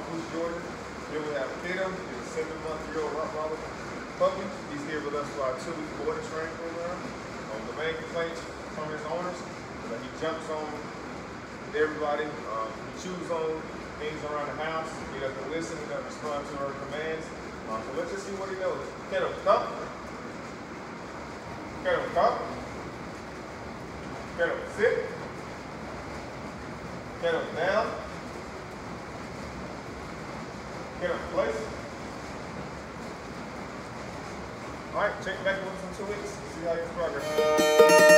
Jordan. Here we have Kato. He's a 7-month-old Rottweiler puppy. He's here with us for our 2-week boarding training program. The main complaints from his owners is that he jumps on everybody. He chews on things around the house. He doesn't listen. He doesn't respond to our commands. So let's just see what he knows. Kato, come. Kato, come. Kato, sit. Kato, down. Kato, place. All right, check back with us in 2 weeks. See how your progress is.